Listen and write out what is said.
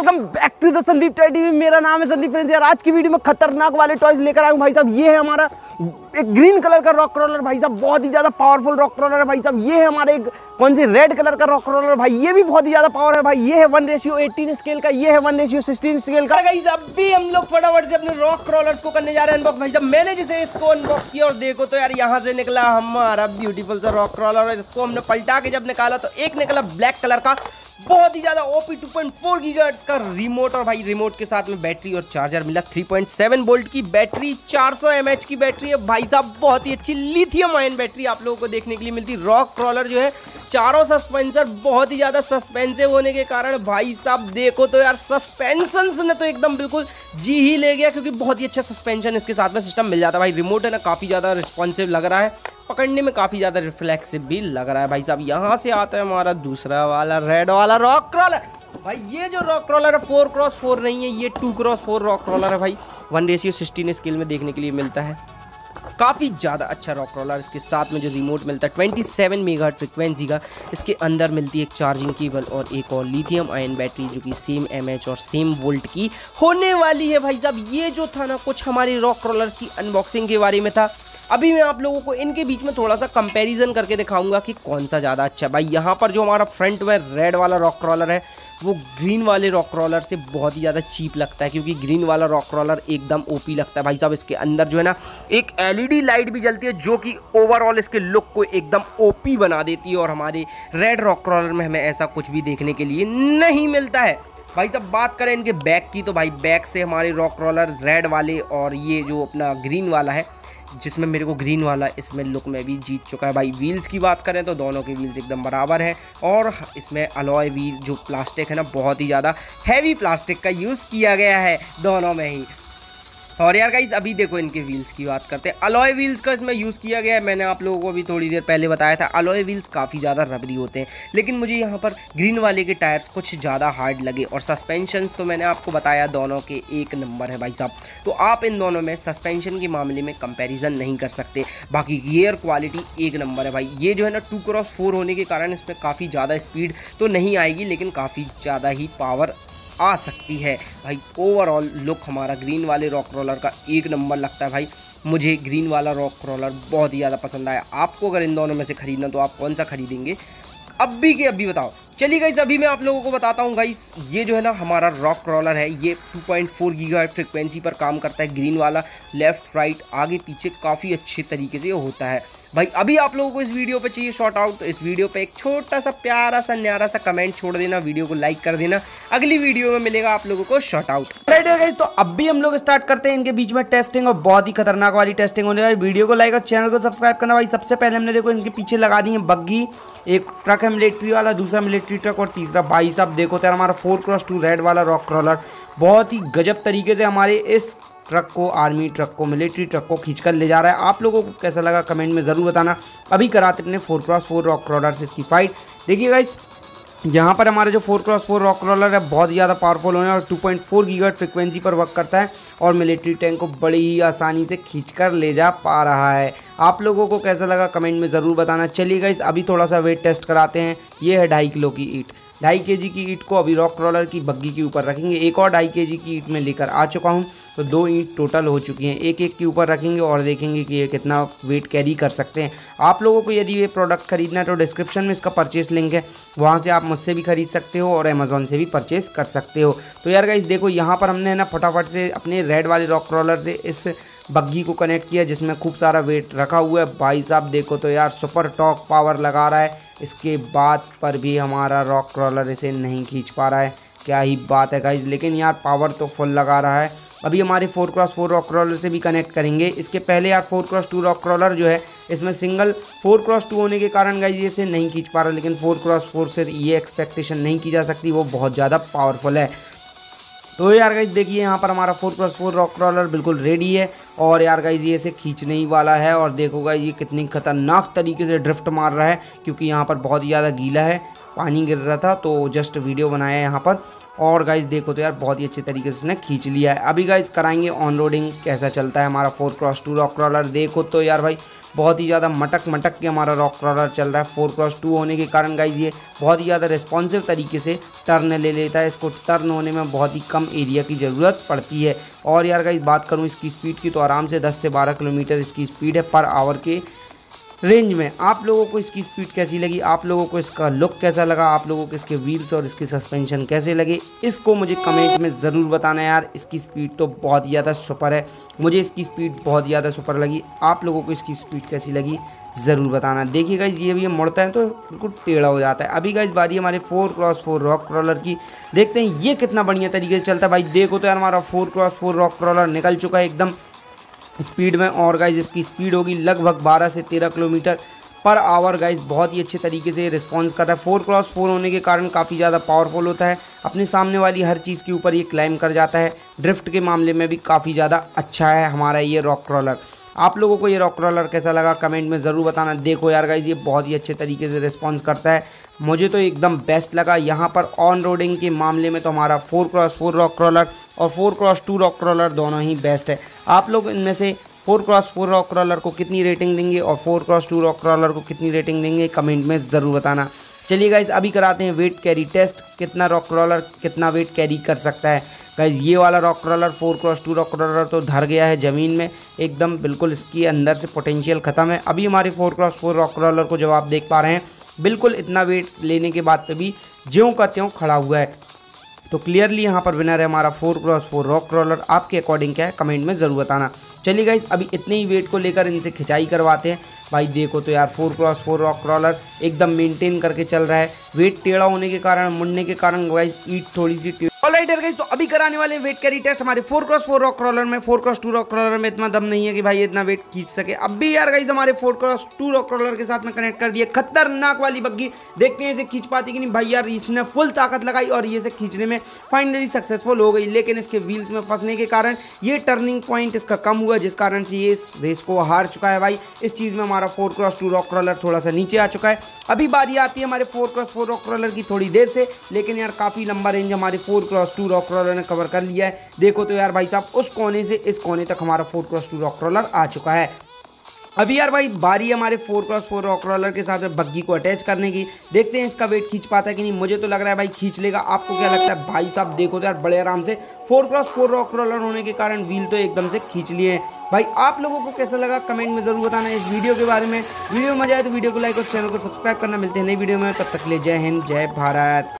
Welcome back to the Sandeep toy TV. मेरा नाम है संदीप फ्रेंड्स। यार आज की वीडियो में खतरनाक वाले टॉयज लेकर आया हूँ भाई साहब। ये है हमारा एक ग्रीन कलर का रॉक क्रॉलर भाई साहब, बहुत ही ज्यादा पावरफुल रॉक क्रॉलर है भाई साहब। ये है हमारे एक कौन सी रेड कलर का रॉक क्रॉलर भाई, ये भी बहुत ही ज्यादा पावर है भाई। ये है 1:18 स्केल का, ये है 1:16 स्केल का। गाइस अभी हम लोग फटाफट से अपने रॉक क्रॉलर्स को करने जा रहे हैं अनबॉक्स भाई साहब। मैंने जैसे इसको अनबॉक्स किया और देखो तो यार यहाँ से निकला हमारा ब्यूटीफुल सा रॉक क्रॉलर। इसको हमने पलटा के जब निकाला तो एक निकला ब्लैक कलर का बहुत ही ज्यादा ओपी 2.4 गीगाहर्ट्ज का रिमोट, और भाई रिमोट के साथ में बैटरी और चार्जर मिला। 3.7 वोल्ट की बैटरी, 400 mAh की बैटरी है भाई साहब। बहुत ही अच्छी लिथियम आयन बैटरी आप लोगों को देखने के लिए मिलती। रॉक क्रॉलर जो है चारों सस्पेंसर बहुत ही ज्यादा सस्पेंसिव होने के कारण भाई साहब देखो तो यार सस्पेंशन ने तो एकदम बिल्कुल जी ही ले गया, क्योंकि बहुत ही अच्छा सस्पेंशन इसके साथ में सिस्टम मिल जाता है भाई। रिमोट है ना काफी ज्यादा रिस्पॉन्सिव लग रहा है, पकड़ने में काफी ज्यादा रिफ्लेक्सिव भी लग रहा है भाई साहब। यहाँ से आता है हमारा दूसरा वाला रेड वाला रॉक क्रॉलर भाई। ये जो रॉक क्रॉलर है 4x4 नहीं है, ये 2x4 रॉक क्रॉलर है भाई। 1:16 स्केल में देखने के लिए मिलता है। काफ़ी ज़्यादा अच्छा रॉक क्रॉलर। इसके साथ में जो रिमोट मिलता है 27 मेगाहर्ट्ज फ्रिक्वेंसी का। इसके अंदर मिलती है एक चार्जिंग केबल और एक और लिथियम आयन बैटरी जो कि सेम mAh और सेम वोल्ट की होने वाली है भाई साहब। ये जो था ना कुछ हमारी रॉक क्रॉलर्स की अनबॉक्सिंग के बारे में था। अभी मैं आप लोगों को इनके बीच में थोड़ा सा कंपैरिजन करके दिखाऊंगा कि कौन सा ज़्यादा अच्छा है भाई। यहाँ पर जो हमारा फ्रंट में रेड वाला रॉक क्रॉलर है वो ग्रीन वाले रॉक क्रॉलर से बहुत ही ज़्यादा चीप लगता है, क्योंकि ग्रीन वाला रॉक क्रॉलर एकदम ओपी लगता है भाई साहब। इसके अंदर जो है ना एक LED लाइट भी जलती है जो कि ओवरऑल इसके लुक को एकदम ओपी बना देती है, और हमारे रेड रॉक क्रॉलर में हमें ऐसा कुछ भी देखने के लिए नहीं मिलता है भाई साहब। बात करें इनके बैक की तो भाई बैक से हमारे रॉक क्रॉलर रेड वाले और ये जो अपना ग्रीन वाला है, जिसमें मेरे को ग्रीन वाला इसमें लुक में भी जीत चुका है भाई। व्हील्स की बात करें तो दोनों के व्हील्स एकदम बराबर हैं, और इसमें अलॉय व्हील जो प्लास्टिक है ना बहुत ही ज़्यादा हैवी प्लास्टिक का यूज़ किया गया है दोनों में ही। और यार गाइस अभी देखो इनके व्हील्स की बात करते हैं। अलॉय व्हील्स का इसमें यूज़ किया गया है। मैंने आप लोगों को अभी थोड़ी देर पहले बताया था अलॉय व्हील्स काफ़ी ज़्यादा रबरी होते हैं, लेकिन मुझे यहाँ पर ग्रीन वाले के टायर्स कुछ ज़्यादा हार्ड लगे। और सस्पेंशंस तो मैंने आपको बताया दोनों के एक नंबर है भाई साहब। तो आप इन दोनों में सस्पेंशन के मामले में कंपेरिजन नहीं कर सकते। बाकी गियर क्वालिटी एक नंबर है भाई। ये जो है ना 2x4 होने के कारण इसमें काफ़ी ज़्यादा स्पीड तो नहीं आएगी, लेकिन काफ़ी ज़्यादा ही पावर आ सकती है भाई। ओवरऑल लुक हमारा ग्रीन वाले रॉक क्रॉलर का एक नंबर लगता है भाई। मुझे ग्रीन वाला रॉक क्रॉलर बहुत ही ज़्यादा पसंद आया। आपको अगर इन दोनों में से खरीदना तो आप कौन सा खरीदेंगे अभी के अभी बताओ। चलिए गाइस अभी मैं आप लोगों को बताता हूँ गाइस। ये जो है ना हमारा रॉक क्रॉलर है ये 2.4 गीगाहर्ट्ज फ्रिक्वेंसी पर काम करता है। ग्रीन वाला लेफ्ट राइट आगे पीछे काफ़ी अच्छे तरीके से होता है भाई। अभी आप लोगों को इस वीडियो पे चाहिए शॉर्ट आउट, तो इस वीडियो पे एक छोटा सा प्यारा सा न्यारा सा कमेंट छोड़ देना, वीडियो को लाइक कर देना। अगली वीडियो में मिलेगा आप लोगों को शॉर्ट आउट। राइट है गाइस, तो अभी हम लोग स्टार्ट करते हैं इनके बीच में टेस्टिंग, और बहुत ही खतरनाक वाली टेस्टिंग होने वाली। वीडियो को लाइक और चैनल को सब्सक्राइब करना भाई। सबसे पहले हमने देखो इनके पीछे लगा दी है बग्गी। एक ट्रक है मिलिट्री वाला, दूसरा मिलिट्री ट्रक, और तीसरा भाई साहब देखो तो यार हमारा 4x2 रेड वाला रॉक क्रॉलर बहुत ही गजब तरीके से हमारे इस ट्रक को, आर्मी ट्रक को, मिलिट्री ट्रक को खींचकर ले जा रहा है। आप लोगों को कैसा लगा कमेंट में ज़रूर बताना। अभी कराते अपने 4x4 रॉक क्रॉलर से इसकी फाइट। देखिए गाइस यहाँ पर हमारे जो 4x4 रॉक क्रॉलर है बहुत ज़्यादा पावरफुल होने और 2.4 गीगाहर्ट्ज फ्रिक्वेंसी पर वर्क करता है, और मिलिट्री टैंक को बड़ी ही आसानी से खींचकर ले जा पा रहा है। आप लोगों को कैसा लगा कमेंट में ज़रूर बताना। चलिए गाइस अभी थोड़ा सा वेट टेस्ट कराते हैं। ये है 2.5 किलो की ईंट। 2.5 kg की ईंट को अभी रॉक क्रॉलर की बग्गी के ऊपर रखेंगे। एक और 2.5 kg की ईंट में लेकर आ चुका हूँ, तो 2 ईंट टोटल हो चुकी हैं। एक एक के ऊपर रखेंगे और देखेंगे कि ये कितना वेट कैरी कर सकते हैं। आप लोगों को यदि ये प्रोडक्ट खरीदना है तो डिस्क्रिप्शन में इसका परचेस लिंक है, वहाँ से आप मुझसे भी खरीद सकते हो और अमेज़ॉन से भी परचेस कर सकते हो। तो यार गाइस देखो यहाँ पर हमने ना फटाफट से अपने रेड वाले रॉक क्रॉलर से इस बग्गी को कनेक्ट किया, जिसमें खूब सारा वेट रखा हुआ है भाई साहब। देखो तो यार सुपर टॉर्क पावर लगा रहा है। इसके बाद पर भी हमारा रॉक क्रॉलर इसे नहीं खींच पा रहा है। क्या ही बात है गाइस, लेकिन यार पावर तो फुल लगा रहा है। अभी हमारे 4x4 रॉक क्रॉलर से भी कनेक्ट करेंगे। इसके पहले यार 4x2 रॉक क्रॉलर जो है इसमें सिंगल 4x2 होने के कारण गाइस ये इसे नहीं खींच पा रहा, लेकिन 4x4 से ये एक्सपेक्टेशन नहीं की जा सकती, वो बहुत ज़्यादा पावरफुल है। तो यार गाइस देखिए यहाँ पर हमारा 4x4 रॉक क्रॉलर बिल्कुल रेडी है, और यार गाइस ये इसे खींचने ही वाला है। और देखो गाइस ये कितनी खतरनाक तरीके से ड्रिफ्ट मार रहा है, क्योंकि यहाँ पर बहुत ही ज़्यादा गीला है। पानी गिर रहा था तो जस्ट वीडियो बनाया यहाँ पर। और गाइस देखो तो यार बहुत ही अच्छे तरीके से इसने खींच लिया है। अभी गाइस कराएंगे ऑन रोडिंग कैसा चलता है हमारा 4x2 रॉक क्रॉलर। देखो तो यार भाई बहुत ही ज़्यादा मटक के हमारा रॉक क्रॉलर चल रहा है। 4x2 होने के कारण गाइस ये बहुत ही ज़्यादा रिस्पॉन्सिव तरीके से टर्न ले लेता है। इसको टर्न होने में बहुत ही कम एरिया की ज़रूरत पड़ती है। और यार गाइस बात करूँ इसकी स्पीड की तो आराम से 10 से 12 किलोमीटर इसकी स्पीड है पर आवर के रेंज में। आप लोगों को इसकी स्पीड कैसी लगी, आप लोगों को इसका लुक कैसा लगा, आप लोगों को इसके व्हील्स और इसके सस्पेंशन कैसे लगे, इसको मुझे कमेंट में ज़रूर बताना यार। इसकी स्पीड तो बहुत ही ज़्यादा सुपर है, मुझे इसकी स्पीड बहुत ही ज़्यादा सुपर लगी। आप लोगों को इसकी स्पीड कैसी लगी ज़रूर बताना। देखिए गाइस ये भी मुड़ता है तो बिल्कुल टेढ़ा हो जाता है। अभी गाइस बारी हमारे 4x4 रॉक क्रॉलर की, देखते हैं ये कितना बढ़िया तरीके से चलता है। भाई देखो तो यार हमारा 4x4 रॉक क्रॉलर निकल चुका है एकदम स्पीड में। और गाइज इसकी स्पीड होगी लगभग 12 से 13 किलोमीटर पर आवर। गाइज बहुत ही अच्छे तरीके से रिस्पॉन्स कर रहा है। 4x4 होने के कारण काफ़ी ज़्यादा पावरफुल होता है, अपने सामने वाली हर चीज़ के ऊपर ये क्लाइम कर जाता है। ड्रिफ्ट के मामले में भी काफ़ी ज़्यादा अच्छा है हमारा ये रॉक क्रॉलर। आप लोगों को ये रॉक क्रॉलर कैसा लगा कमेंट में ज़रूर बताना। देखो यार गाइज ये बहुत ही अच्छे तरीके से रिस्पॉन्स करता है, मुझे तो एकदम बेस्ट लगा। यहाँ पर ऑन रोडिंग के मामले में तो हमारा 4x4 रॉक क्रॉलर और 4x2 रॉक क्रॉलर दोनों ही बेस्ट है। आप लोग इनमें से 4x4 रॉक क्रॉलर को कितनी रेटिंग देंगे और 4x2 रॉक क्रॉलर को कितनी रेटिंग देंगे कमेंट में ज़रूर बताना। चलिए गाइज अभी कराते हैं वेट कैरी टेस्ट, कितना रॉक क्रॉलर कितना वेट कैरी कर सकता है। गाइज ये वाला rock crawler 4x2 rock crawler तो धर गया है ज़मीन में एकदम, बिल्कुल इसकी अंदर से पोटेंशियल ख़त्म है। अभी हमारे 4x4 रॉक क्रॉलर को जब आप देख पा रहे हैं बिल्कुल इतना वेट लेने के बाद पे भी ज्यों का त्यों खड़ा हुआ है। तो क्लियरली यहाँ पर विनर है हमारा 4x4 रॉक क्रॉलर। आपके अकॉर्डिंग क्या है कमेंट में ज़रूर बताना। चलिए गाइस अभी इतने ही वेट को लेकर इनसे खिंचाई करवाते हैं। भाई देखो तो यार 4x4 रॉक क्रॉलर एकदम मेंटेन करके चल रहा है। वेट टेढ़ा होने के कारण, मुड़ने के कारण गाइस ईट थोड़ी सी ऑलराइट गाइस, तो अभी कराने वाले वेट कैरी टेस्ट हमारे 4x4 रॉक क्रॉलर में। 4x2 रॉक क्रॉलर में इतना दम नहीं है कि भाई इतना वेट खींच सके। अब भी यार गाइस हमारे 4x2 रॉक क्रॉलर के साथ में कनेक्ट कर दिए खतरनाक वाली बग्गी। देखते हैं इसे खींच पाती कि नहीं। भाई यार इसने फुल ताकत लगाई और ये इसे खींचने में फाइनली सक्सेसफुल हो गई, लेकिन इसके व्हील्स में फंसने के कारण ये टर्निंग पॉइंट इसका कम हुआ, जिस कारण से ये इस रेस को हार चुका है। भाई इस चीज़ में हमारा 4x2 रॉक क्रॉलर थोड़ा सा नीचे आ चुका है। अभी बारी आती है हमारे 4x4 रॉक क्रॉलर की थोड़ी देर से, लेकिन यार काफ़ी लंबा रेंज हमारे 4x2 रॉक क्रॉलर ने कवर कर लिया है। देखो तो यार भाई साहब उस कोने से इस कोने तक हमारा 4x2 रॉक क्रॉलर आ चुका है। अभी यार भाई बारी हमारे 4x4 रॉक क्रॉलर के साथ में बग्गी को अटैच करने की। देखते हैं इसका वेट खींच पाता है कि नहीं। मुझे तो लग रहा है भाई खींच लेगा। आपको क्या लगता है भाई साहब? देखो तो यार बड़े आराम से 4x4 रॉक क्रॉलर होने के कारण व्हील तो एकदम से खींच लिए हैं। भाई आप लोगों को कैसा लगा कमेंट में ज़रूर बताना इस वीडियो के बारे में। वीडियो में मजा आए तो वीडियो को लाइक और चैनल को सब्सक्राइब करना। मिलते हैं नई वीडियो में, तब तक के लिए जय हिंद जय भारत।